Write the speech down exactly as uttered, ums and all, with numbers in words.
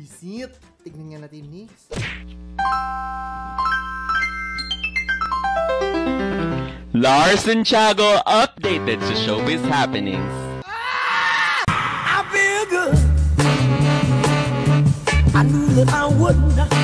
Visit. Tignan nga natin, Nix. Lars and Tiago updated to showbiz happenings. I feel good. I knew that I would not.